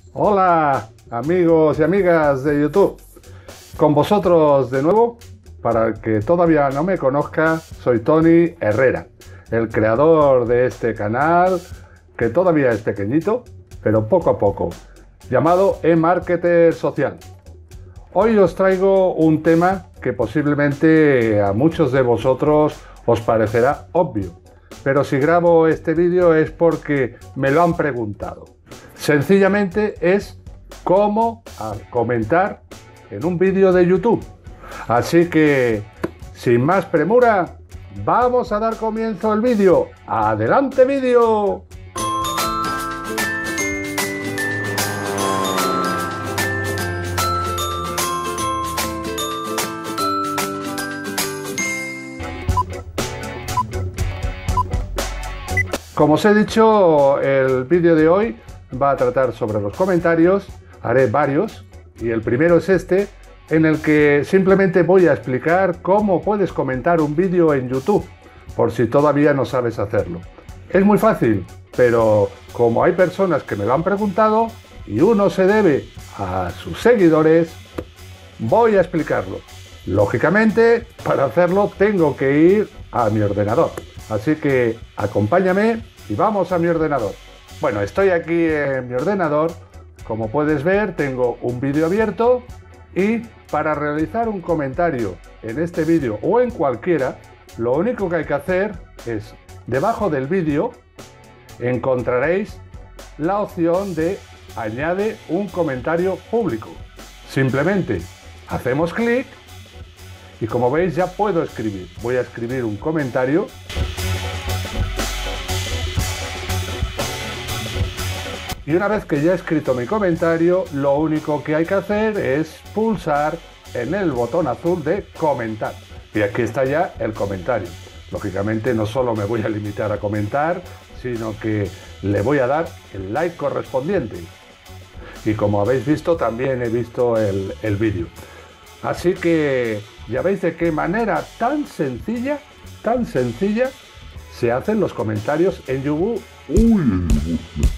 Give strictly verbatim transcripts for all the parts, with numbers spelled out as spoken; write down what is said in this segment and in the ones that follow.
Hola amigos y amigas de YouTube, con vosotros de nuevo. Para el que todavía no me conozca, soy Tony Herrera, el creador de este canal que todavía es pequeñito, pero poco a poco, llamado eMarketer Social. Hoy os traigo un tema que posiblemente a muchos de vosotros os parecerá obvio, pero si grabo este vídeo es porque me lo han preguntado. Sencillamente es cómo comentar en un vídeo de YouTube. Así que, sin más premura, vamos a dar comienzo al vídeo. ¡Adelante vídeo! Como os he dicho, el vídeo de hoy va a tratar sobre los comentarios. Haré varios y el primero es este, en el que simplemente voy a explicar cómo puedes comentar un vídeo en YouTube, por si todavía no sabes hacerlo. Es muy fácil, pero como hay personas que me lo han preguntado y uno se debe a sus seguidores, voy a explicarlo. Lógicamente, para hacerlo tengo que ir a mi ordenador. Así que acompáñame y vamos a mi ordenador. Bueno, estoy aquí en mi ordenador. Como puedes ver, tengo un vídeo abierto y para realizar un comentario en este vídeo o en cualquiera, lo único que hay que hacer es, debajo del vídeo, encontraréis la opción de añade un comentario público. Simplemente hacemos clic y como veis ya puedo escribir. Voy a escribir un comentario. Y una vez que ya he escrito mi comentario, lo único que hay que hacer es pulsar en el botón azul de comentar. Y aquí está ya el comentario. Lógicamente no solo me voy a limitar a comentar, sino que le voy a dar el like correspondiente. Y como habéis visto, también he visto el, el vídeo. Así que ya veis de qué manera tan sencilla, tan sencilla, se hacen los comentarios en YouTube. Uy.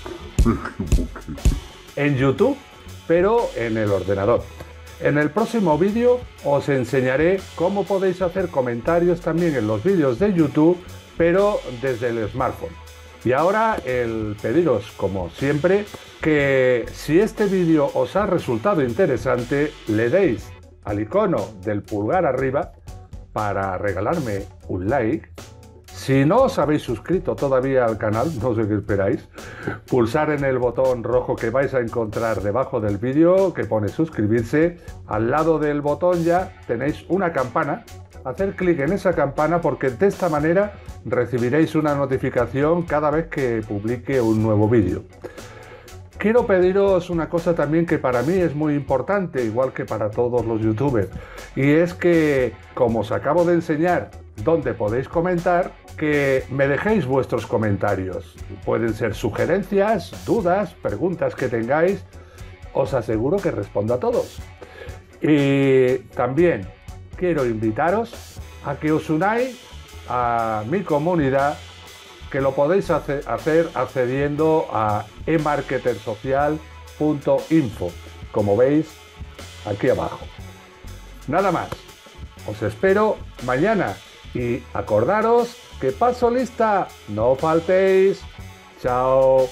En YouTube, pero en el ordenador. En el próximo vídeo os enseñaré cómo podéis hacer comentarios también en los vídeos de YouTube, pero desde el smartphone. Y ahora el pediros, como siempre, que si este vídeo os ha resultado interesante, le deis al icono del pulgar arriba para regalarme un like. Si no os habéis suscrito todavía al canal, no sé qué esperáis, pulsar en el botón rojo que vais a encontrar debajo del vídeo que pone suscribirse. Al lado del botón ya tenéis una campana. Hacer clic en esa campana porque de esta manera recibiréis una notificación cada vez que publique un nuevo vídeo. Quiero pediros una cosa también que para mí es muy importante, igual que para todos los youtubers, y es que, como os acabo de enseñar dónde podéis comentar, que me dejéis vuestros comentarios. Pueden ser sugerencias, dudas, preguntas que tengáis. Os aseguro que respondo a todos. Y también quiero invitaros a que os unáis a mi comunidad, que lo podéis hacer accediendo a e marketer social punto info, como veis aquí abajo. Nada más, os espero mañana y acordaros que paso lista, no faltéis. Chao.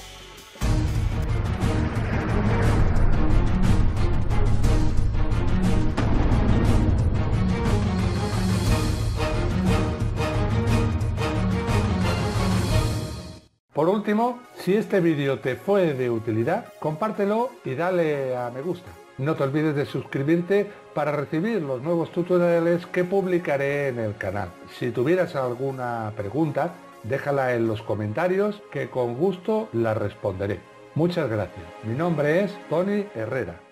Por último, si este vídeo te fue de utilidad, compártelo y dale a me gusta. No te olvides de suscribirte para recibir los nuevos tutoriales que publicaré en el canal. Si tuvieras alguna pregunta, déjala en los comentarios que con gusto la responderé. Muchas gracias. Mi nombre es Tony Herrera.